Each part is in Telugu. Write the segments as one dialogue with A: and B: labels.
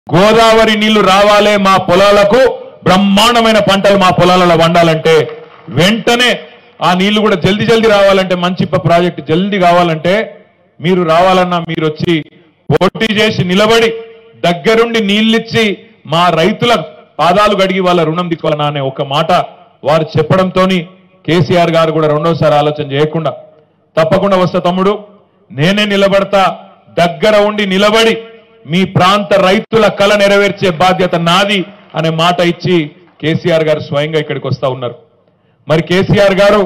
A: గోదావరి నీళ్లు రావాలే మా పొలాలకు బ్రహ్మాండమైన పంటలు మా పొలాలలో వండాలంటే వెంటనే ఆ నీళ్లు కూడా జల్దీ జల్దీ రావాలంటే మంచిప్ప ప్రాజెక్టు జల్దీ కావాలంటే మీరు రావాలన్నా మీరు వచ్చి పోటీ చేసి నిలబడి దగ్గరుండి నీళ్ళిచ్చి మా రైతుల పాదాలు గడిగి వాళ్ళ రుణం తీసుకోవాలన్నా అనే ఒక మాట వారు చెప్పడంతోని కేసీఆర్ గారు కూడా రెండోసారి ఆలోచన చేయకుండా తప్పకుండా వస్తా తమ్ముడు నేనే నిలబడతా దగ్గర ఉండి నిలబడి మీ ప్రాంత రైతుల కల నెరవేర్చే బాధ్యత నాది అనే మాట ఇచ్చి కేసీఆర్ గారు స్వయంగా ఇక్కడికి వస్తా ఉన్నారు. మరి కేసీఆర్ గారు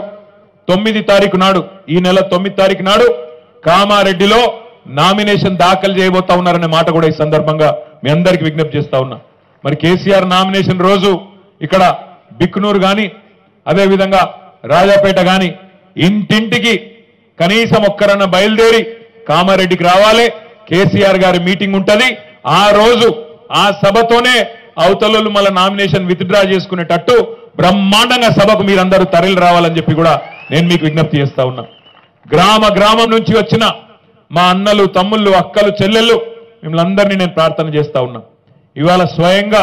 A: 9 తారీఖు నాడు ఈ నెల 9 తారీఖు నాడు కామారెడ్డిలో నామినేషన్ దాఖలు చేయబోతా ఉన్నారనే మాట కూడా ఈ సందర్భంగా మీ అందరికీ విజ్ఞప్తి చేస్తా ఉన్నా. మరి కేసీఆర్ నామినేషన్ రోజు ఇక్కడ బిక్కునూరు గాని అదేవిధంగా రాజాపేట గాని ఇంటింటికి కనీసం ఒక్కరన్నా బయలుదేరి కామారెడ్డికి రావాలి. కేసీఆర్ గారి మీటింగ్ ఉంటది. ఆ రోజు ఆ సభతోనే అవతలలు మళ్ళీ నామినేషన్ విత్డ్రా చేసుకునేటట్టు బ్రహ్మాండంగా సభకు మీరందరూ తరలి రావాలని చెప్పి కూడా నేను మీకు విజ్ఞప్తి చేస్తా ఉన్నా. గ్రామ గ్రామం నుంచి వచ్చిన మా అన్నలు తమ్ముళ్ళు అక్కలు చెల్లెళ్ళు మిమ్మల్ని నేను ప్రార్థన చేస్తా ఉన్నా. ఇవాళ స్వయంగా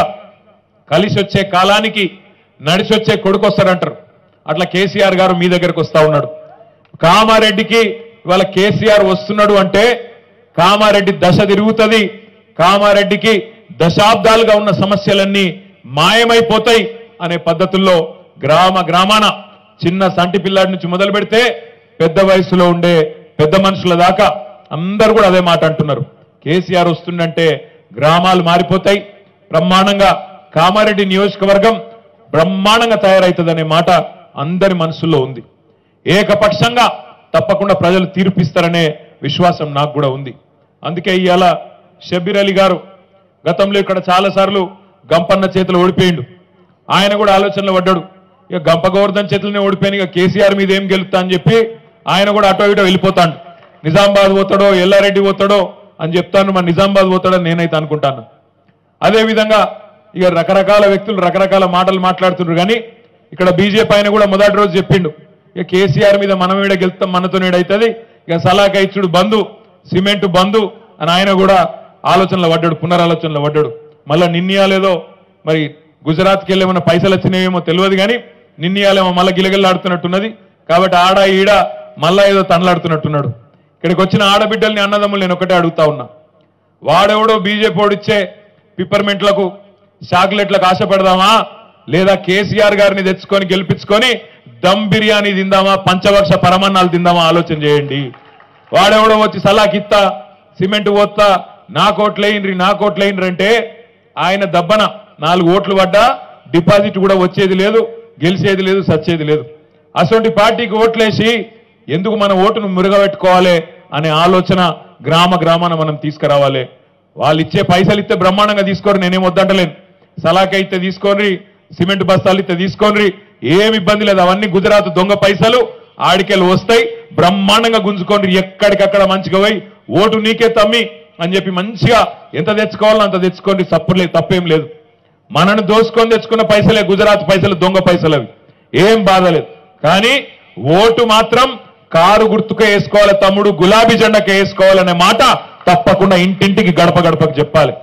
A: కలిసి వచ్చే కాలానికి నడిచి వచ్చే కొడుకు వస్తారంటారు. అట్లా కేసీఆర్ గారు మీ దగ్గరకు వస్తా ఉన్నాడు. కామారెడ్డికి ఇవాళ కేసీఆర్ వస్తున్నాడు అంటే కామారెడ్డి దశ తిరుగుతుంది. కామారెడ్డికి దశాబ్దాలుగా ఉన్న సమస్యలన్నీ మాయమైపోతాయి అనే పద్ధతుల్లో గ్రామ గ్రామాన చిన్న సంటి పిల్లాడి నుంచి మొదలు పెడితే పెద్ద వయసులో ఉండే పెద్ద మనుషుల దాకా అందరూ కూడా అదే మాట అంటున్నారు. కేసీఆర్ వస్తుందంటే గ్రామాలు మారిపోతాయి, బ్రహ్మాండంగా కామారెడ్డి నియోజకవర్గం బ్రహ్మాండంగా తయారవుతుందనే మాట అందరి మనసుల్లో ఉంది. ఏకపక్షంగా తప్పకుండా ప్రజలు తీర్పిస్తారనే విశ్వాసం నాకు కూడా ఉంది. అందుకే ఇవాళ షబ్బీర్ అలీ గారు గతంలో ఇక్కడ చాలాసార్లు గంపన్న చేతులు ఓడిపోయిండు. ఆయన కూడా ఆలోచనలో పడ్డాడు. ఇక గంప గోవర్ధన్ చేతులనే ఓడిపోయిన ఇక కేసీఆర్ మీద ఏం గెలుస్తా అని చెప్పి ఆయన కూడా అటో ఇటో వెళ్ళిపోతాడు. నిజామాబాద్ పోతాడో ఎల్లారెడ్డి పోతాడో అని చెప్తాను. మరి నిజామాబాద్ పోతాడని నేనైతే అనుకుంటాను. అదేవిధంగా ఇక రకరకాల వ్యక్తులు రకరకాల మాటలు మాట్లాడుతున్నారు. కానీ ఇక్కడ బీజేపీ ఆయన కూడా మొదటి రోజు చెప్పిండు ఇక కేసీఆర్ మీద మనం ఈడ గెలుస్తాం మనతో అవుతుంది, ఇక సలాకా ఇచ్చుడు బంధు సిమెంట్ బంధు అని ఆయన కూడా ఆలోచనలో పడ్డాడు, పునరాలోచనలో పడ్డాడు. మళ్ళీ నిన్నయాలేదో మరి గుజరాత్కి వెళ్ళేమన్నా పైసలు వచ్చినాయేమో తెలియదు కానీ నిన్నయాలేమో మళ్ళీ గిలగిల్లాడుతున్నట్టున్నది. కాబట్టి ఆడ ఈడ మళ్ళా ఏదో తనలాడుతున్నట్టున్నాడు. ఇక్కడికి వచ్చిన ఆడబిడ్డల్ని అన్నదమ్ములు నేను ఒకటే అడుగుతా ఉన్నా. వాడెవడో బీజేపీ ఓడిచ్చే పిప్పర్మెంట్లకు చాక్లెట్లకు ఆశపడదామా లేదా కేసీఆర్ గారిని తెచ్చుకొని గెలిపించుకొని దమ్ బిర్యానీ తిందామా పంచవర్ష పరమాన్నాలు తిందామా ఆలోచన చేయండి. వాడెవడో వచ్చి సలాకిత్తా సిమెంట్ పోత్తా నా కోట్లయినరి అంటే ఆయన దబ్బన 4 ఓట్లు పడ్డా డిపాజిట్ కూడా వచ్చేది లేదు, గెలిచేది లేదు, సచ్చేది లేదు. అటువంటి పార్టీకి ఓట్లేసి ఎందుకు మన ఓటును మురుగబెట్టుకోవాలి అనే ఆలోచన గ్రామ గ్రామాన మనం తీసుకురావాలి. వాళ్ళు ఇచ్చే పైసలు ఇస్తే బ్రహ్మాండంగా తీసుకోరు, నేనేం వద్దంటలేను. సలాక ఇస్తే తీసుకోండి, సిమెంట్ బస్తాలు ఇస్తే తీసుకోండి, ఏమి ఇబ్బంది లేదు. అవన్నీ గుజరాత్ దొంగ పైసలు ఆడికెళ్ళి వస్తాయి, బ్రహ్మాండంగా గుంజుకోండి. ఎక్కడికక్కడ మంచిగా పోయి ఓటు నీకే తమ్మి అని చెప్పి మంచిగా ఎంత తెచ్చుకోవాలో అంత తెచ్చుకోండి, తప్పేం లేదు. మనను దోసుకొని తెచ్చుకున్న పైసలే గుజరాత్ పైసలు, దొంగ పైసలు, అవి ఏం బాధ లేదు. కానీ ఓటు మాత్రం కారు గుర్తుకే వేసుకోవాలి తమ్ముడు, గులాబీ జెండాకే వేసుకోవాలనే మాట తప్పకుండా ఇంటింటికి గడప గడపకు చెప్పాలి.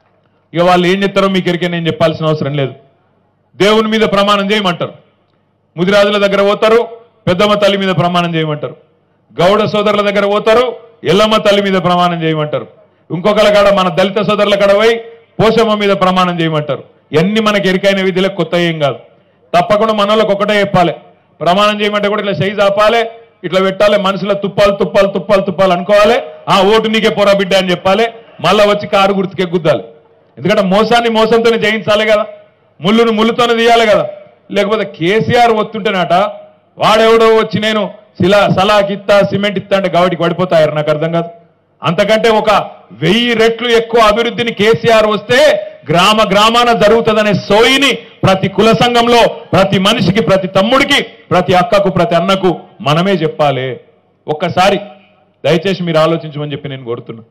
A: ఇక వాళ్ళు ఏం చెప్తారో మీకు ఎరికే నేను చెప్పాల్సిన అవసరం లేదు. దేవుని మీద ప్రమాణం చేయమంటారు, ముదిరాజుల దగ్గర పోతారు, పెద్దమ్మ తల్లి మీద ప్రమాణం చేయమంటారు, గౌడ సోదరుల దగ్గర పోతారు, ఎల్లమ్మ తల్లి మీద ప్రమాణం చేయమంటారు, ఇంకొకళ్ళ కాడ మన దళిత సోదరుల కాడ పోయి పోషమ్మ మీద ప్రమాణం చేయమంటారు. ఇవన్నీ మనకి ఎరికైన విధులకు కొత్త ఏం కాదు. తప్పకుండా మన వాళ్ళకి ఒకటే చెప్పాలి, ప్రమాణం చేయమంటే కూడా ఇట్లా సైజు ఆపాలి, ఇట్లా పెట్టాలి, మనసులో తుప్పాలు అనుకోవాలి. ఆ ఓటు నీకే పోరా బిడ్డ అని చెప్పాలి. మళ్ళా వచ్చి కారు గుర్తుకే గుద్దాలి. ఎందుకంటే మోసాన్ని మోసంతోనే జయించాలి కదా, ముళ్ళును ముళ్ళుతోనే తీయాలి కదా. లేకపోతే కేసీఆర్ వస్తుంటేనట వాడెవడో వచ్చి నేను సలాకిత్తా సిమెంట్ ఇస్తా అంటే గవాడికి పడిపోతాయారు. నాకు అర్థం కాదు. అంతకంటే ఒక 1000 రెట్లు ఎక్కువ అభివృద్ధిని కేసీఆర్ వస్తే గ్రామ గ్రామాన జరుగుతుందనే సోయిని ప్రతి కుల సంఘంలో ప్రతి మనిషికి, ప్రతి తమ్ముడికి, ప్రతి అక్కకు, ప్రతి అన్నకు మనమే చెప్పాలి. ఒక్కసారి దయచేసి మీరు ఆలోచించమని చెప్పి నేను కోరుతున్నా.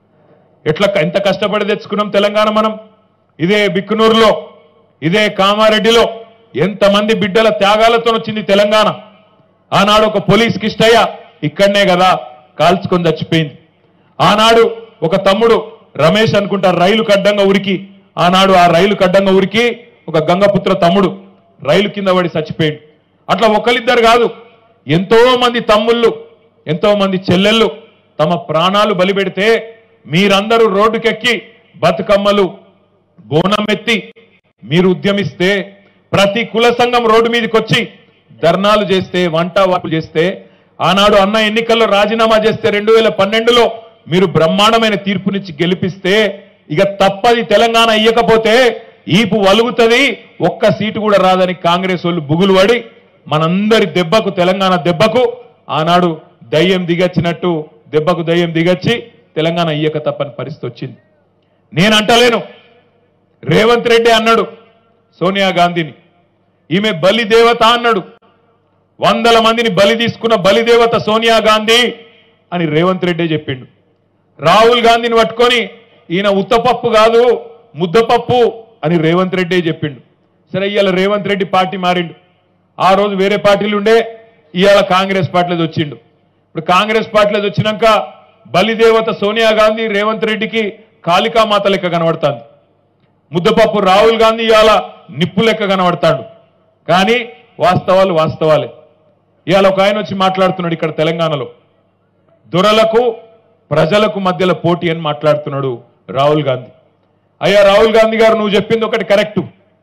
A: ఎంత కష్టపడి తెచ్చుకున్నాం తెలంగాణ మనం. ఇదే బిక్కునూరులో, ఇదే కామారెడ్డిలో ఎంతమంది బిడ్డల త్యాగాలతో వచ్చింది తెలంగాణ. ఆనాడు ఒక పోలీస్ కిష్టయ్య ఇక్కడనే కదా కాల్చుకొని చచ్చిపోయింది. ఆనాడు ఒక తమ్ముడు రమేష్ అనుకుంటా రైలు కడ్డంగా ఉరికి ఆనాడు ఆ రైలు కడ్డంగా ఉరికి ఒక గంగపుత్ర తమ్ముడు రైలు కింద పడి చచ్చిపోయాడు. అట్లా ఒకరిద్దరు కాదు, ఎంతో మంది తమ్ముళ్ళు, ఎంతో మంది చెల్లెళ్ళు తమ ప్రాణాలు బలిపెడితే మీరందరూ రోడ్డుకెక్కి బతుకమ్మలు బోనమెత్తి మీరు ఉద్యమిస్తే, ప్రతి కుల సంఘం రోడ్డు మీదకి వచ్చి ధర్నాలు చేస్తే, వంట వాపు చేస్తే, ఆనాడు అన్న ఎన్నికల్లో రాజీనామా చేస్తే 2012లో మీరు బ్రహ్మాండమైన తీర్పునిచ్చి గెలిపిస్తే ఇక తప్పది తెలంగాణ ఇయ్యకపోతే ఈపు వలుగుతుంది, ఒక్క సీటు కూడా రాదని కాంగ్రెస్ వాళ్ళు బుగులు పడి మనందరి దెబ్బకు, తెలంగాణ దెబ్బకు ఆనాడు దయ్యం దిగచ్చినట్టు దెబ్బకు దయ్యం దిగచ్చి తెలంగాణ ఇయ్యక తప్పని పరిస్థితి వచ్చింది. నేను అంటలేను, రేవంత్ రెడ్డి అన్నాడు సోనియా గాంధీని, ఈమె బలిదేవత అన్నాడు. 100 మందిని బలి తీసుకున్న బలిదేవత సోనియా గాంధీ అని రేవంత్ రెడ్డి చెప్పిండు. రాహుల్ గాంధీని పట్టుకొని ఈయన ఉత్తపప్పు కాదు ముద్దపప్పు అని రేవంత్ రెడ్డి చెప్పిండు. సరే, ఇవాళ రేవంత్ రెడ్డి పార్టీ మారిండు. ఆ రోజు వేరే పార్టీలు ఉండే, ఇవాళ కాంగ్రెస్ పార్టీలో వచ్చిండు. ఇప్పుడు కాంగ్రెస్ పార్టీలో వచ్చినాక బలిదేవత సోనియా గాంధీ రేవంత్ రెడ్డికి కాళికామాత లెక్క కనబడుతుంది. ముద్దపప్పు రాహుల్ గాంధీ ఇవాళ నిప్పు లెక్క కనబడతాడు. కానీ వాస్తవాలు వాస్తవాలే. ఇవాళ ఒక ఆయన వచ్చి మాట్లాడుతున్నాడు ఇక్కడ తెలంగాణలో, దొరలకు ప్రజలకు మధ్యలో పోటీ అని మాట్లాడుతున్నాడు రాహుల్ గాంధీ. అయ్యా రాహుల్ గాంధీ గారు, నువ్వు చెప్పింది ఒకటి కరెక్టు,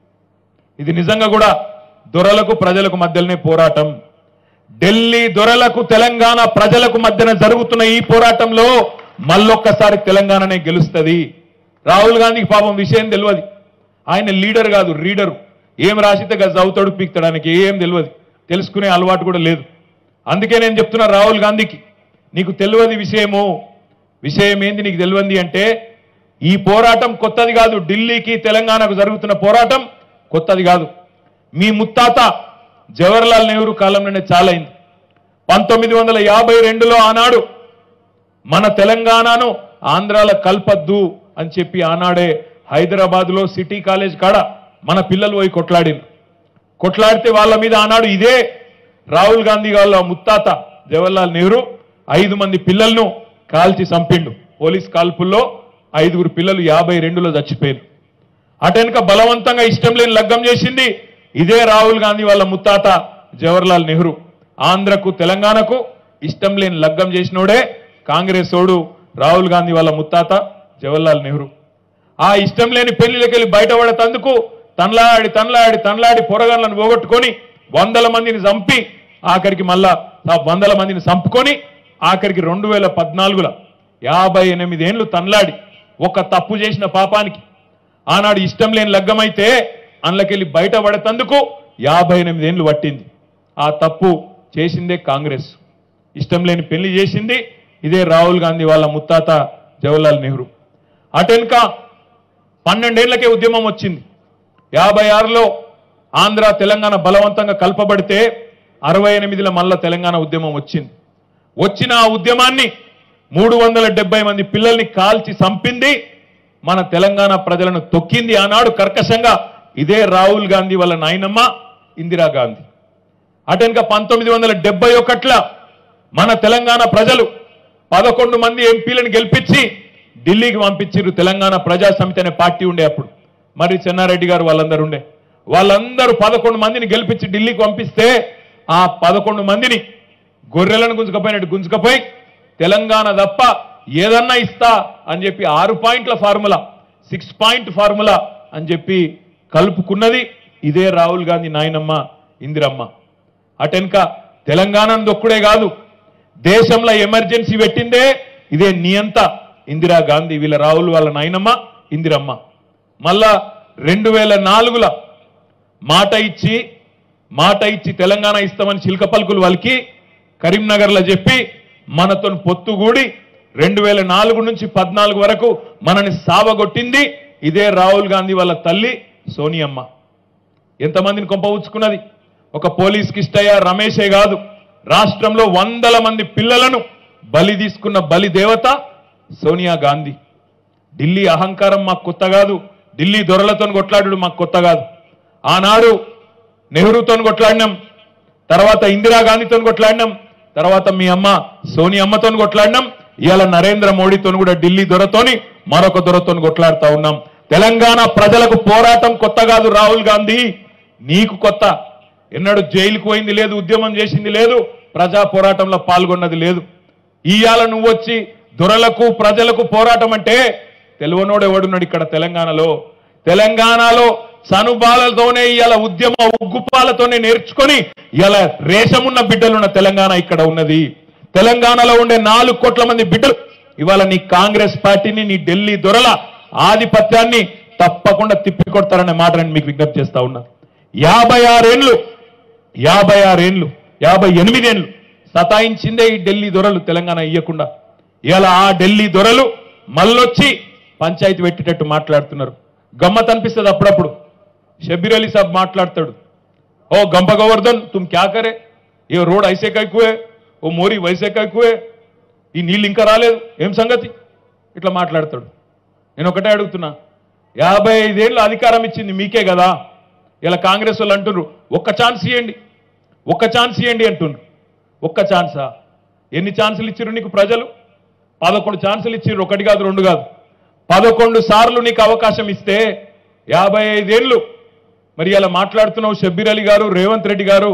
A: ఇది నిజంగా కూడా దొరలకు ప్రజలకు మధ్యలోనే పోరాటం. ఢిల్లీ దొరలకు తెలంగాణ ప్రజలకు మధ్యన జరుగుతున్న ఈ పోరాటంలో మళ్ళొక్కసారి తెలంగాణనే గెలుస్తుంది. రాహుల్ గాంధీకి పాపం విషయం తెలియదు, ఆయన లీడర్ కాదు రీడరు. ఏం రాసితే చదువుతాడు పీక్తాడానికి ఏం తెలియదు, తెలుసుకునే అలవాటు కూడా లేదు. అందుకే నేను చెప్తున్నా రాహుల్ గాంధీకి, నీకు తెలియదు విషయము, విషయం ఏంది నీకు తెలియంది అంటే, ఈ పోరాటం కొత్తది కాదు. ఢిల్లీకి తెలంగాణకు జరుగుతున్న పోరాటం కొత్తది కాదు. మీ ముత్తాత జవహర్లాల్ నెహ్రూ కాలంలోనే చాలైంది. 1952లో ఆనాడు మన తెలంగాణను ఆంధ్రాల కల్పద్దు అని చెప్పి ఆనాడే హైదరాబాద్లో సిటీ కాలేజ్ కాడ మన పిల్లలు పోయి కొట్లాడితే వాళ్ళ మీద ఆనాడు ఇదే రాహుల్ గాంధీ వాళ్ళ ముత్తాత జవహర్లాల్ నెహ్రూ 5 మంది పిల్లలను కాల్చి చంపిండు. పోలీస్ కాల్పుల్లో 5గురు పిల్లలు 52లో చచ్చిపోయారు. అటెనక బలవంతంగా ఇష్టం లేని లగ్గం చేసింది ఇదే రాహుల్ గాంధీ వాళ్ళ ముత్తాత జవహర్లాల్ నెహ్రూ. ఆంధ్రకు తెలంగాణకు ఇష్టం లేని లగ్గం చేసినోడే కాంగ్రెస్ ఓడు రాహుల్ గాంధీ వాళ్ళ ముత్తాత జవహర్లాల్ నెహ్రూ. ఆ ఇష్టం లేని పెళ్లిళ్ళకెళ్ళి బయటపడేందుకు తనలాడి పొరగాళ్ళను పోగొట్టుకొని 100 మందిని చంపి ఆఖరికి మళ్ళా 100 మందిని చంపుకొని ఆఖరికి 2014లో 58 ఏళ్లు తనలాడి ఒక తప్పు చేసిన పాపానికి ఆనాడు ఇష్టం లేని లగ్గమైతే అందులోకెళ్ళి బయటపడేందుకు 58 ఏళ్లు పట్టింది. ఆ తప్పు చేసిందే కాంగ్రెస్, ఇష్టం లేని పెళ్లి చేసింది ఇదే రాహుల్ గాంధీ వాళ్ళ ముత్తాత జవహర్లాల్ నెహ్రూ. అటెనక 12 ఏళ్లకే ఉద్యమం వచ్చింది. 56లో ఆంధ్ర తెలంగాణ బలవంతంగా కలపబడితే 68లో మళ్ళా తెలంగాణ ఉద్యమం వచ్చింది. వచ్చిన ఆ ఉద్యమాన్ని 370 మంది పిల్లల్ని కాల్చి చంపింది, మన తెలంగాణ ప్రజలను తొక్కింది ఆనాడు కర్కశంగా ఇదే రాహుల్ గాంధీ వాళ్ళ నాయనమ్మ ఇందిరాగాంధీ. అటెనక 1971లో మన తెలంగాణ ప్రజలు 11 మంది ఎంపీలను గెలిపించి ఢిల్లీకి పంపించారు. తెలంగాణ ప్రజా సమితి అనే పార్టీ ఉండే అప్పుడు, మరి చెన్నారెడ్డి గారు వాళ్ళందరూ ఉండే. వాళ్ళందరూ 11 మందిని గెలిపించి ఢిల్లీకి పంపిస్తే ఆ 11 మందిని గొర్రెలను గుంజుకపోయినట్టు గుంజుకపోయి తెలంగాణ తప్ప ఏదన్నా ఇస్తా అని చెప్పి 6 పాయింట్ల ఫార్ములా, 6 పాయింట్ ఫార్ములా అని చెప్పి కలుపుకున్నది ఇదే రాహుల్ గాంధీ నాయనమ్మ ఇందిరమ్మ. అటెనక తెలంగాణను దొక్కుడే కాదు, దేశంలో ఎమర్జెన్సీ పెట్టిందే ఇదే నియంత ఇందిరాగాంధీ, వీళ్ళ రాహుల్ వాళ్ళ నాయనమ్మ ఇందిరమ్మ. మళ్ళా 2004లో మాట ఇచ్చి తెలంగాణ ఇస్తామని చిలక పలుకులు వాళ్ళకి కరీంనగర్లో చెప్పి మనతో పొత్తుగూడి 2004 నుంచి 14 వరకు మనని సావగొట్టింది ఇదే రాహుల్ గాంధీ వాళ్ళ తల్లి సోనియమ్మ. ఎంతమందిని కొంపవుచ్చుకున్నది? ఒక పోలీస్ కిష్టయ్య రమేషే కాదు, రాష్ట్రంలో 100 మంది పిల్లలను బలి తీసుకున్న బలి దేవత సోనియా గాంధీ. ఢిల్లీ అహంకారం మాకు కొత్త కాదు, ఢిల్లీ దొరలతో కొట్లాడు మాకు కొత్త కాదు. ఆనాడు నెహ్రూతో కొట్లాడినాం, తర్వాత ఇందిరాగాంధీతో కొట్లాడినాం, తర్వాత మీ అమ్మ సోనియమ్మతో కొట్లాడినాం, ఇవాళ నరేంద్ర మోడీతో కూడా ఢిల్లీ దొరతోని మరొక దొరతో కొట్లాడుతూ ఉన్నాం. తెలంగాణ ప్రజలకు పోరాటం కొత్త కాదు రాహుల్ గాంధీ, నీకు కొత్త. ఎన్నడూ జైలుకు పోయింది లేదు, ఉద్యమం చేసింది లేదు, ప్రజా పోరాటంలో పాల్గొన్నది లేదు. ఇవాళ నువ్వు వచ్చి దొరలకు ప్రజలకు పోరాటం అంటే తెలివనోడు ఎవడున్నాడు ఇక్కడ తెలంగాణలో సనుబాలతోనే ఇవాళ ఉద్యమ ఉగ్గుపాలతోనే నేర్చుకొని ఇవాళ రేషమున్న బిడ్డలున్న తెలంగాణ ఇక్కడ ఉన్నది. తెలంగాణలో ఉండే 4 కోట్ల మంది బిడ్డలు ఇవాళ నీ కాంగ్రెస్ పార్టీని, నీ ఢిల్లీ దొరల ఆధిపత్యాన్ని తప్పకుండా తిప్పికొడతారనే మాట నేను మీకు విజ్ఞప్తి చేస్తా ఉన్నా. 58 ఏళ్ళు సతాయించిందే ఈ ఢిల్లీ దొరలు తెలంగాణ ఇయ్యకుండా. ఇవాళ ఆ ఢిల్లీ దొరలు మళ్ళొచ్చి పంచాయతీ పెట్టేటట్టు మాట్లాడుతున్నారు. గమ్మత్ అనిపిస్తుంది అప్పుడప్పుడు. షబ్బీర్ అలీ సాబ్ మాట్లాడతాడు, ఓ గంప గోవర్ధన్ తుమ్ క్యా కరే, ఏ రోడ్ ఐసే కైకువే, ఓ మోరీ వైసే కైకువే, ఈ నీళ్ళు ఇంకా రాలేదు, ఏం సంగతి, ఇట్లా మాట్లాడతాడు. నేను ఒకటే అడుగుతున్నా, 55 ఏళ్ళు అధికారం ఇచ్చింది మీకే కదా. ఇలా కాంగ్రెస్ వాళ్ళు అంటున్నారు ఒక్క ఛాన్స్ ఇవ్వండి అంటున్నారు. ఒక్క ఛాన్సా? ఎన్ని ఛాన్సులు ఇచ్చారు నీకు ప్రజలు? 11 ఛాన్సులు ఇచ్చారు, 1 కాదు 2 కాదు, 11 సార్లు నీకు అవకాశం ఇస్తే 55 ఏళ్ళు మరి ఇలా మాట్లాడుతున్నావు. షబ్బీర్ అలీ గారు, రేవంత్ రెడ్డి గారు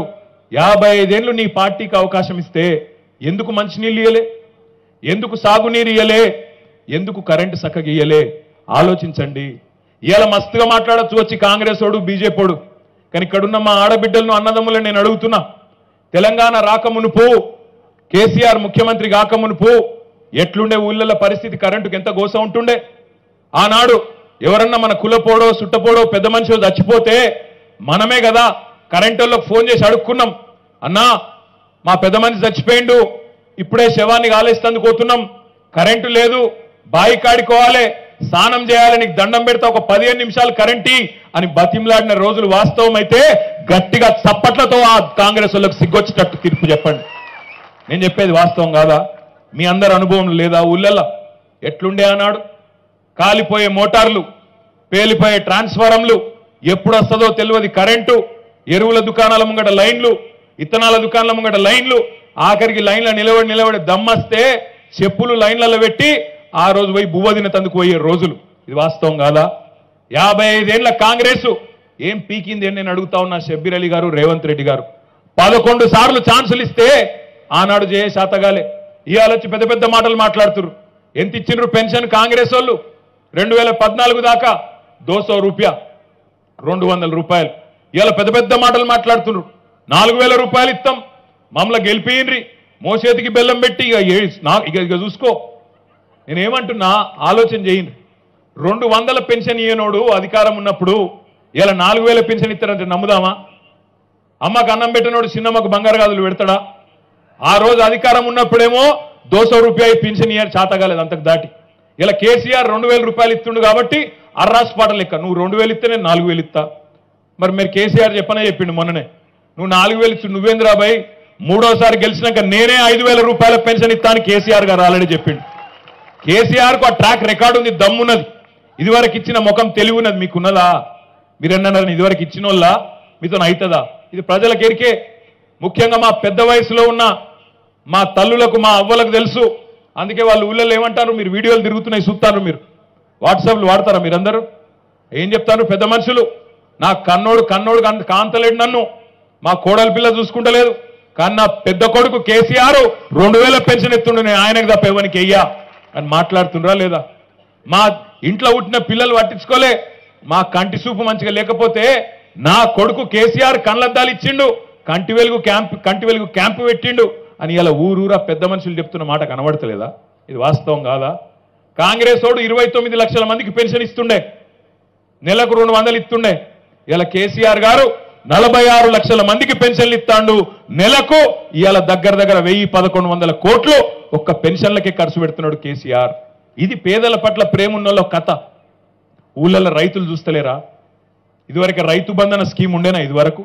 A: 55 ఏళ్ళు నీ పార్టీకి అవకాశం ఇస్తే ఎందుకు మంచినీళ్ళు ఇయ్యలే, ఎందుకు సాగునీరు ఇయ్యలే, ఎందుకు కరెంటు చక్కగా ఇయ్యలే? ఆలోచించండి. ఇవాళ మస్తుగా మాట్లాడచ్చు వచ్చి కాంగ్రెస్ ఓడు బీజేపీడు, కానీ ఇక్కడున్న మా ఆడబిడ్డలను అన్నదమ్ములను నేను అడుగుతున్నా, తెలంగాణ రాకమునుపు కేసీఆర్ ముఖ్యమంత్రి కాకమునుపు ఎట్లుండే ఊళ్ళల పరిస్థితి, కరెంటుకి ఎంత గోస ఉంటుండే? ఆనాడు ఎవరన్నా మన కులపోడో సుట్టపోడో పెద్ద మనిషి చచ్చిపోతే మనమే కదా కరెంటులకు ఫోన్ చేసి అడుక్కున్నాం, అన్నా మా పెద్ద మనిషి చచ్చిపోయిండు, ఇప్పుడే శవాన్ని కాలేస్తందుకు పోతున్నాం, కరెంటు లేదు, బాయి కాడుకోవాలి, స్నానం చేయాలి, నీకు దండం పెడతా ఒక 15 నిమిషాలు కరెంటీ అని బతిమలాడిన రోజులు వాస్తవం అయితే గట్టిగా చప్పట్లతో ఆ కాంగ్రెస్ వాళ్ళకి సిగ్గొచ్చేటట్టు తీర్పు చెప్పండి. నేను చెప్పేది వాస్తవం కాదా? మీ అందరి అనుభవం లేదా? ఊళ్ళల్లో ఎట్లుండే అన్నాడు? కాలిపోయే మోటార్లు, పేలిపోయే ట్రాన్స్ఫారంలు, ఎప్పుడు వస్తుందో తెలియదు కరెంటు, ఎరువుల దుకాణాల ముంగట లైన్లు, ఇత్తనాల దుకాణాల ముంగట లైన్లు, ఆఖరికి లైన్ల నిలబడి దమ్మస్తే చెప్పులు లైన్లలో పెట్టి ఆ రోజు పోయి బువ్వదిన తందుకు పోయే రోజులు. ఇది వాస్తవం కాదా? 55 ఏళ్ల కాంగ్రెస్ ఏం పీకింది అని నేను అడుగుతా ఉన్నా. షబ్బీర్ అలీ గారు, రేవంత్ రెడ్డి గారు 11 సార్లు ఛాన్సులు ఇస్తే ఆనాడు జయ శాతగాలే. ఇవాళ వచ్చి పెద్ద పెద్ద మాటలు మాట్లాడుతున్నారు. ఎంత ఇచ్చిండ్రు పెన్షన్ కాంగ్రెస్ వాళ్ళు? 2014 దాకా 200 రూపాయ, 200 రూపాయలు. ఇవాళ పెద్ద పెద్ద మాటలు మాట్లాడుతున్నారు. 4000 రూపాయలు ఇస్తాం, మమ్మల్ని గెలిపియండ్రి, మోసేతికి బెల్లం పెట్టి ఇక చూసుకో. నేనేమంటున్నా, ఆలోచన చేయండి. 200 పెన్షన్ ఇయ్యనోడు అధికారం ఉన్నప్పుడు ఇలా 4000 పెన్షన్ ఇస్తారంటే నమ్ముదామా? అమ్మకు అన్నం పెట్టినోడు చిన్నమ్మకు బంగారు గాజులు పెడతాడా? ఆ రోజు అధికారం ఉన్నప్పుడేమో 200 రూపాయలు పెన్షన్ ఇయ్యారు, చాతగాలేదు అంతకు దాటి. ఇలా కేసీఆర్ 2000 రూపాయలు ఇస్తుండు కాబట్టి అర్రాస్ పాట లెక్క, నువ్వు 2000 ఇస్తే నేను 4000 ఇస్తా. మరి మీరు కేసీఆర్ చెప్పిండు మొన్ననే, నువ్వు 4000 ఇచ్చు, నువ్వేంద్రాబాయ్ మూడోసారి గెలిచినాక నేనే 5000 రూపాయల పెన్షన్ ఇస్తాను కేసీఆర్ గారు ఆల్రెడీ చెప్పిండు. కేసీఆర్కు ఆ ట్రాక్ రికార్డు ఉంది, దమ్మున్నది. ఇదివరకు ఇచ్చిన ముఖం తెలివి ఉన్నది, మీకున్నదా? మీరన్నారు ఇదివరకు ఇచ్చిన వాళ్ళ మీతో అవుతుందా? ఇది ప్రజలకు ఎరికే. ముఖ్యంగా మా పెద్ద వయసులో ఉన్న మా తల్లులకు, మా అవ్వలకు తెలుసు. అందుకే వాళ్ళు ఊళ్ళలో ఏమంటారు, మీరు వీడియోలు తిరుగుతున్నాయి చూస్తారు, మీరు వాట్సాప్లు వాడతారా? మీరందరూ ఏం చెప్తారు? పెద్ద మనుషులు, నా కన్నోడు కాంతలేడు, నన్ను మా కోడలి పిల్ల చూసుకుంటలేదు, కానీ నా పెద్ద కొడుకు కేసీఆర్ 2000 పెన్షన్ ఎత్తుండు, నేను ఆయనకు తప్ప ఎవరికి వెయ్యా అని మాట్లాడుతుండ్రా లేదా? మా ఇంట్లో పుట్టిన పిల్లలు పట్టించుకోలే, మా కంటి చూపు మంచిగా లేకపోతే నా కొడుకు కేసీఆర్ కళ్ళద్దాలు ఇచ్చిండు, కంటి వెలుగు క్యాంపు పెట్టిండు అని ఇలా ఊరూరా పెద్ద మనుషులు చెప్తున్న మాట కనబడతలేదా? ఇది వాస్తవం కాదా? కాంగ్రెస్ వాడు 29 లక్షల మందికి పెన్షన్ ఇస్తుండే, నెలకు 200 ఇస్తుండే. ఇలా కేసీఆర్ గారు 46 లక్షల మందికి పెన్షన్లు ఇస్తాడు నెలకు. ఇవాళ దగ్గర 1100 కోట్లు ఒక్క పెన్షన్లకే ఖర్చు పెడుతున్నాడు కేసీఆర్. ఇది పేదల పట్ల ప్రేమ ఉన్నోళ్ళ కథ. ఊళ్ళల్లో రైతులు చూస్తలేరా? ఇదివరకు రైతు బంధు అనే స్కీమ్ ఉండేనా? ఇదివరకు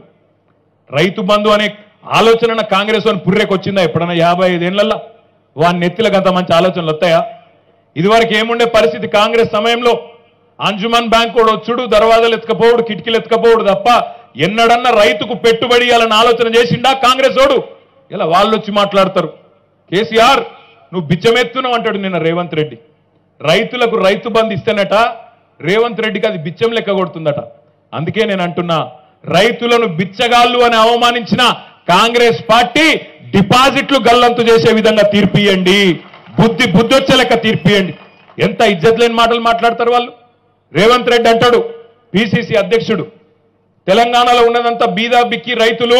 A: రైతు బంధు అనే ఆలోచన కాంగ్రెస్ వాని పుర్రెకి వచ్చిందా ఎప్పుడన్నా? 55 ఏళ్లలో వాని నెత్తిలకు అంత మంచి ఆలోచనలు వస్తాయా? ఇదివరకు ఏముండే పరిస్థితి కాంగ్రెస్ సమయంలో? అంజుమన్ బ్యాంక్ కూడా వచ్చుడు, దర్వాజాలు ఎత్తుకపోవుడు, కిటికీలు ఎత్తుకపోవుడు తప్ప ఎన్నడన్నా రైతుకు పెట్టుబడి ఇవ్వాలని ఆలోచన చేసిండా కాంగ్రెస్ వాడు? ఇలా వాళ్ళు వచ్చి మాట్లాడతారు, కేసీఆర్ నువ్వు బిచ్చమెత్తున్నావు అంటాడు నిన్న రేవంత్ రెడ్డి. రైతులకు రైతు బంధు ఇస్తేనట రేవంత్ రెడ్డికి అది బిచ్చం లెక్క కొడుతుందట. అందుకే నేను అంటున్నా, రైతులను బిచ్చగాళ్ళు అని అవమానించిన కాంగ్రెస్ పార్టీ డిపాజిట్లు గల్లంతు చేసే విధంగా తీర్పియండి, బుద్ధొచ్చే లెక్క తీర్పియండి. ఎంత ఇజ్జత్ లేని మాటలు మాట్లాడతారు వాళ్ళు. రేవంత్ రెడ్డి అంటాడు, పిసిసి అధ్యక్షుడు, తెలంగాణలో ఉన్నదంతా బీదా బిక్కి రైతులు,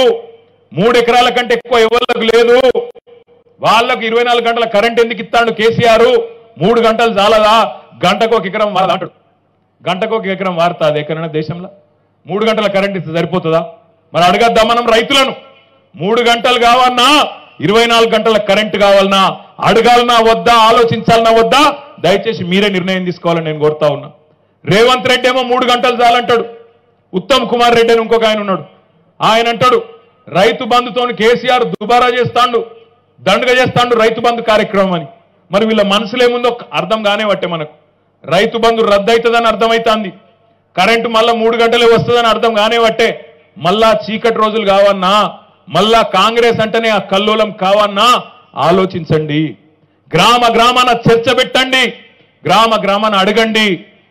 A: 3 ఎకరాల కంటే ఎక్కువ ఎవరికి లేదు, వాళ్ళకు 24 గంటల కరెంట్ ఎందుకు ఇస్తాడు కేసీఆర్, 3 గంటలు చాలదా, గంటకు 1 ఎకరం వారదా అంటాడు. గంటకు 1 ఎకరం వారుతుంది ఎక్కడైనా దేశంలో? 3 గంటల కరెంట్ ఇస్తే సరిపోతుందా? మరి అడగద్దాం మనం రైతులను, 3 గంటలు కావాలన్నా 24 గంటల కరెంటు కావాలన్నా అడగాలన్నా వద్దా, ఆలోచించాలన్నా వద్దా? దయచేసి మీరే నిర్ణయం తీసుకోవాలని నేను కోరుతా ఉన్నా. రేవంత్ రెడ్డి ఏమో 3 గంటలు చాలంటాడు. ఉత్తమ్ కుమార్ రెడ్డి అని ఇంకొక ఆయన ఉన్నాడు, ఆయన అంటాడు రైతు బంధుతోని కేసీఆర్ దుబారా చేస్తాడు, దండుగ చేస్తాడు రైతు బంధు కార్యక్రమం అని. మరి వీళ్ళ మనసులేముందో అర్థం కానే పట్టే మనకు. రైతు బంధు రద్దు అవుతుందని అర్థమవుతుంది, కరెంటు మళ్ళా 3 గంటలే వస్తుందని అర్థం కానే పట్టే. మళ్ళా చీకటి రోజులు కావన్నా, మళ్ళా కాంగ్రెస్ అంటేనే ఆ కల్లోలం కావన్నా ఆలోచించండి. గ్రామ గ్రామాన చర్చ పెట్టండి, గ్రామ గ్రామాన అడగండి.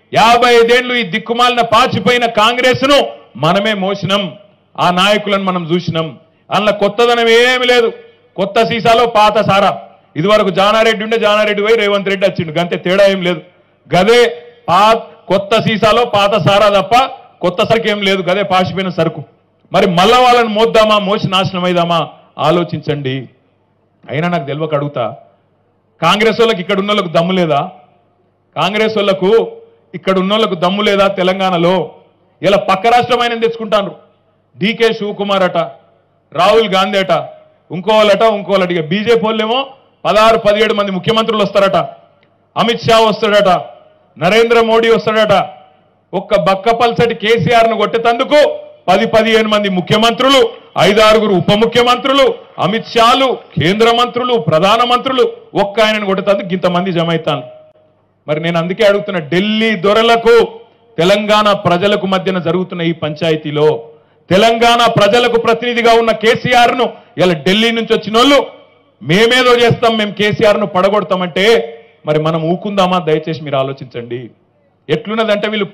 A: 55 ఏళ్లు ఈ దిక్కుమాలిన పాచిపోయిన కాంగ్రెస్ ను మనమే మోసినాం, ఆ నాయకులను మనం చూసినాం. అందులో కొత్తదనం ఏమి లేదు, కొత్త సీసాలో పాత సారా. ఇదివరకు జానారెడ్డి ఉండే, జానారెడ్డి పోయి రేవంత్ రెడ్డి వచ్చిండు, గంతే, తేడా ఏం లేదు. గదే కొత్త సీసాలో పాత సారా తప్ప కొత్త సరుకు ఏం లేదు, గదే పాసిపోయిన సరుకు. మరి మళ్ళా వాళ్ళని మోద్దామా, మోసి నాశనం అయిదామా ఆలోచించండి. అయినా నాకు తెలియక అడుగుతా, కాంగ్రెస్ వాళ్ళకి ఇక్కడ ఉన్న వాళ్ళకు దమ్ము లేదా? కాంగ్రెస్ వాళ్ళకు ఇక్కడ ఉన్న వాళ్ళకు దమ్ము లేదా? తెలంగాణలో ఇలా పక్క రాష్ట్రం ఆయన తెచ్చుకుంటాను. డీకే శివకుమార్ అట, రాహుల్ గాంధీ అట, ఇంకోవాలట. ఇక బీజేపీ వాళ్ళేమో 16-17 మంది ముఖ్యమంత్రులు వస్తారట, అమిత్ షా వస్తాడట, నరేంద్ర మోడీ వస్తాడట. ఒక్క బక్కపల్సటి కేసీఆర్ ను కొట్టేందుకు 10-15 మంది ముఖ్యమంత్రులు, 5-6 ఉప ముఖ్యమంత్రులు, అమిత్ షాలు, కేంద్ర మంత్రులు, ప్రధాన మంత్రులు, ఒక్క ఆయనను కొట్టేందుకు ఇంతమంది జమ అవుతాను. మరి నేను అందుకే అడుగుతున్నా, ఢిల్లీ దొరలకు తెలంగాణ ప్రజలకు మధ్యన జరుగుతున్న ఈ పంచాయతీలో తెలంగాణ ప్రజలకు ప్రతినిధిగా ఉన్న కేసీఆర్ ను ఇలా ఢిల్లీ నుంచి వచ్చిన వాళ్ళు మేమేదో చేస్తాం, మేము కేసీఆర్ ను పడగొడతామంటే మరి మనం ఊకుందామా? దయచేసి మీరు ఆలోచించండి. ఎట్లున్నదంటే వీళ్ళు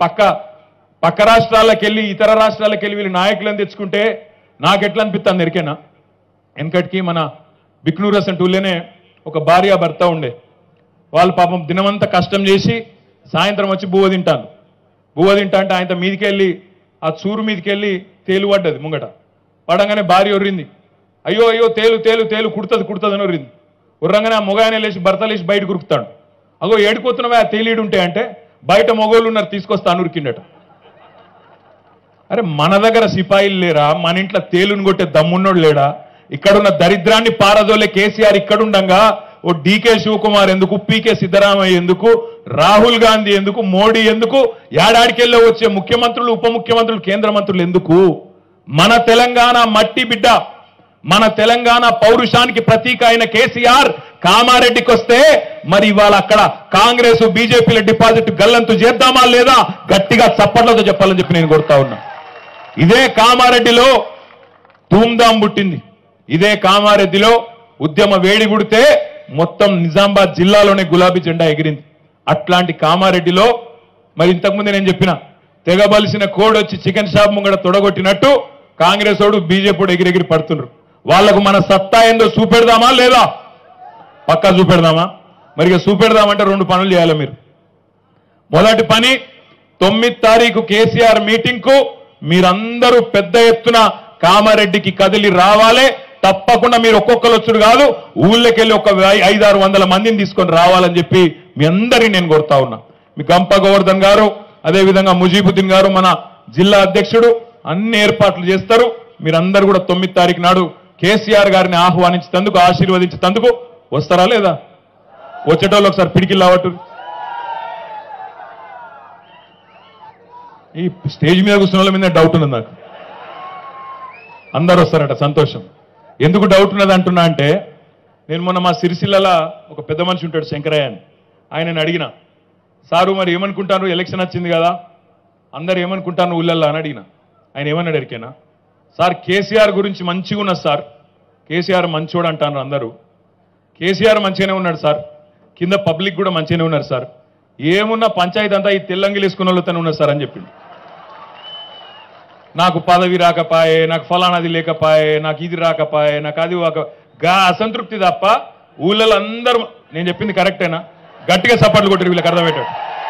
A: పక్క రాష్ట్రాలకు వెళ్ళి, ఇతర రాష్ట్రాలకు వెళ్ళి వీళ్ళు నాయకులను తెచ్చుకుంటే నాకు ఎట్లా అనిపిస్తుంది ఎరికేనా? వెనకటికి మన బిక్నూరస్ అంటూలేనే ఒక భార్య భర్త ఉండే, వాళ్ళు పాపం దినమంతా కష్టం చేసి సాయంత్రం వచ్చి బువ్వ తింటా అంటే ఆయన మీదికి వెళ్ళి, ఆ చూరు మీదకి వెళ్ళి తేలు పడ్డది ముంగట. పడంగానే భార్య ఒర్రింది, అయ్యో అయ్యో తేలు కుడుతుంది అని ఒర్రింది. ఉర్రంగానే ఆ మొగాయన లేచి భర్త లేచి బయట కురుకుతాడు. అగో ఏడుకోతున్నావా ఆ తేలీడు ఉంటే అంటే, బయట మొగోళ్ళు ఉన్నారు తీసుకొస్తా అని ఉరికిండట. అరే మన దగ్గర సిపాయిలు లేరా? మన ఇంట్లో తేలుని కొట్టే దమ్మున్నోడు లేడా? ఇక్కడున్న దరిద్రాన్ని పారదోలే కేసీఆర్ ఇక్కడుండగా ఓ డీకే శివకుమార్ ఎందుకు, పీకే సిద్ధరామయ్య ఎందుకు, రాహుల్ గాంధీ ఎందుకు, మోడీ ఎందుకు, ఏడాడికెళ్ళి వచ్చే ముఖ్యమంత్రులు, ఉప ముఖ్యమంత్రులు, కేంద్ర మంత్రులు ఎందుకు? మన తెలంగాణ మట్టి బిడ్డ, మన తెలంగాణ పౌరుషానికి ప్రతీక అయిన కేసీఆర్ కామారెడ్డికి వస్తే మరి ఇవాళ అక్కడ కాంగ్రెస్ బీజేపీల డిపాజిట్ గల్లంతు చేద్దామా లేదా? గట్టిగా చప్పట్లతో చెప్పాలని చెప్పి నేను కోరుతా ఉన్నా. ఇదే కామారెడ్డిలో ధూమ్ధాం పుట్టింది, ఇదే కామారెడ్డిలో ఉద్యమ వేడి పుడితే మొత్తం నిజామాబాద్ జిల్లాలోనే గులాబీ జెండా ఎగిరింది. అట్లాంటి కామారెడ్డిలో మరి ఇంతకుముందే నేను చెప్పిన తెగబలిసిన కోడ్ వచ్చి చికెన్ షాప్ ముంగడ తొడగొట్టినట్టు కాంగ్రెస్ వాడు బీజేపీ ఎగిరెగిరి పడుతున్నారు. వాళ్లకు మన సత్తా ఏందో చూపెడదామా లేదా? పక్కా చూపెడదామా? మరి ఇక చూపెడదామంటే 2 పనులు చేయాలి మీరు. మొదటి పని, 9 తారీఖు కేసీఆర్ మీటింగ్ కు మీరందరూ పెద్ద ఎత్తున కామారెడ్డికి కదిలి రావాలి. తప్పకుండా మీరు ఒక్కొక్కరు వచ్చుడు కాదు, ఊళ్ళకెళ్ళి ఒక 500-600 మందిని తీసుకొని రావాలని చెప్పి మీ అందరినీ నేను కోరుతా ఉన్నా. మీ గంప గోవర్ధన్ గారు, అదేవిధంగా ముజీబుద్దీన్ గారు మన జిల్లా అధ్యక్షుడు అన్ని ఏర్పాట్లు చేస్తారు. మీరందరూ కూడా 9 తారీఖు నాడు కేసీఆర్ గారిని ఆహ్వానించేందుకు, ఆశీర్వదించేందుకు వస్తారా లేదా? వచ్చేటోళ్ళు ఒకసారి పిడికిలు రావట్టు. ఈ స్టేజ్ మీద కూర్చున్న వాళ్ళ మీద డౌట్ ఉన్నది నాకు. అందరు వస్తారట, సంతోషం. ఎందుకు డౌట్ ఉన్నది అంటున్నా అంటే, నేను మొన్న మా సిరిసిల్లలో ఒక పెద్ద మనిషి ఉంటాడు శంకరయ్య అని, ఆయనని అడిగిన, సారు మరి ఏమనుకుంటాను, ఎలక్షన్ వచ్చింది కదా, అందరు ఏమనుకుంటాను ఊళ్ళల్లో అని అడిగిన. ఆయన ఏమన్నాడు ఎరికేనా? సార్ కేసీఆర్ గురించి మంచిగా ఉన్నది సార్, కేసీఆర్ మంచోడు అంటారు అందరూ. కేసీఆర్ మంచిగానే ఉన్నాడు సార్, కింద పబ్లిక్ కూడా మంచిగానే ఉన్నారు సార్. ఏమున్నా పంచాయతీ అంతా ఈ తెల్లంగిలు వేసుకున్న వాళ్ళతో ఉన్నారు సార్ అని చెప్పిండు. నాకు పదవి రాకపాయే, నాకు ఫలానాది లేకపాయే, నాకు ఇది రాకపాయే, నాకు అది గా అసంతృప్తి తప్ప ఊళ్ళలో అందరూ నేను చెప్పింది కరెక్టేనా? గట్టిగా సపోర్ట్లు కొట్టారు వీళ్ళకి అర్థమయ్యేటట్టు.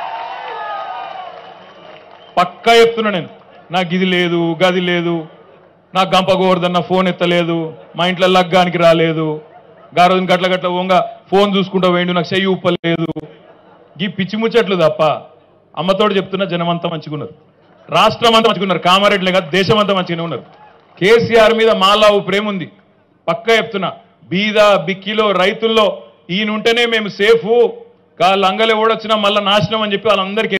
A: పక్కా చెప్తున్నా నేను, నాకు ఇది లేదు గది లేదు, నాకు గంప గోవర్ధన్న ఫోన్ ఎత్తలేదు, మా ఇంట్లో లగ్గానికి రాలేదు, గా రోజున గట్ల గట్ల ఓంగా ఫోన్ చూసుకుంటూ వేయండు, నాకు చెయ్యి ఉప్పలేదు, ఈ పిచ్చి ముచ్చట్లు తప్ప అమ్మతోడు చెప్తున్నా జనమంతా మంచిగున్నారు, రాష్ట్రం అంతా మంచిగున్నారు, కామారెడ్డిలే కాదు దేశం అంతా మంచిగానే ఉన్నారు. కేసీఆర్ మీద మాలావు ప్రేమ ఉంది. పక్కా చెప్తున్నా, బీద బిక్కిలో రైతుల్లో ఈయనుంటేనే మేము సేఫ్, లంగలే ఓడొచ్చినా మళ్ళీ నాశనం అని చెప్పి వాళ్ళందరికీ